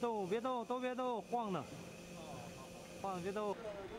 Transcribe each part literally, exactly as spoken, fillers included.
动，别动，都别动，晃呢，晃别动。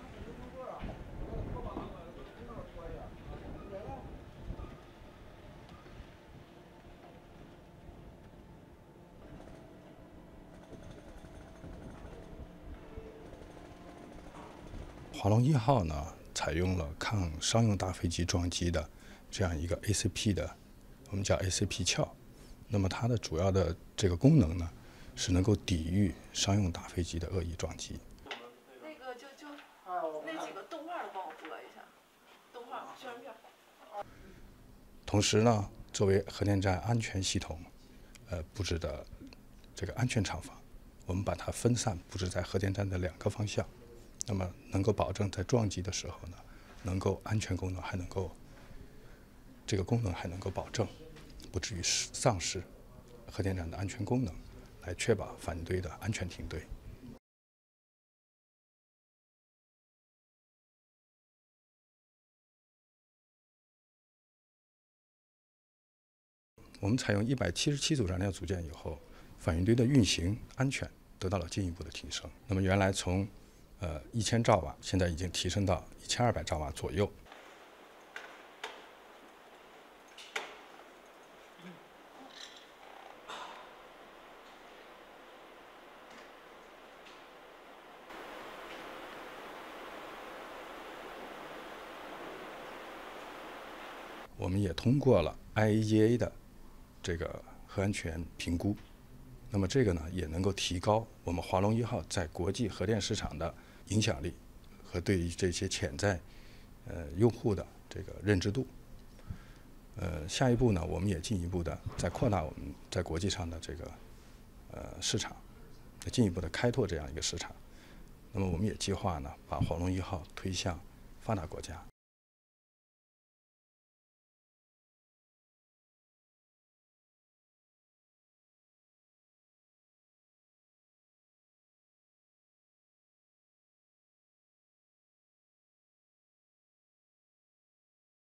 华龙一号呢，采用了抗商用大飞机撞击的这样一个 A C P 的，我们叫 A C P 鞘。那么它的主要的这个功能呢，是能够抵御商用大飞机的恶意撞击。 那个就就那几个动画帮我播一下，动画宣传片。 同时呢，作为核电站安全系统，呃布置的这个安全厂房，我们把它分散布置在核电站的两个方向。那么能够保证在撞击的时候呢，能够安全功能还能够，这个功能还能够保证，不至于丧失核电站的安全功能，来确保反对的安全停对。我们采用一百七十七组燃料组件以后，反应堆的运行安全得到了进一步的提升。那么原来从呃，一千兆瓦，现在已经提升到一千二百兆瓦左右。我们也通过了 I A E A 的这个核安全评估，那么这个呢，也能够提高我们华龙一号在国际核电市场的影响力和对于这些潜在呃用户的这个认知度。呃，下一步呢，我们也进一步的在扩大我们在国际上的这个呃市场，进一步的开拓这样一个市场。那么我们也计划呢，把华龙一号推向发达国家。